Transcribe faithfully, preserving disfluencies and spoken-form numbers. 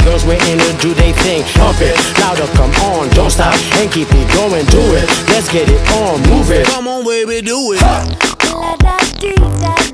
girls waiting to do they thing. Pump it, louder, come on, don't stop, and keep it going, do it. Let's get it on, move it. Come on, baby, do it. La da dee da.